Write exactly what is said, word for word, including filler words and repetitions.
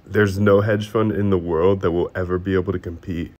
There's no hedge fund in the world that will ever be able to compete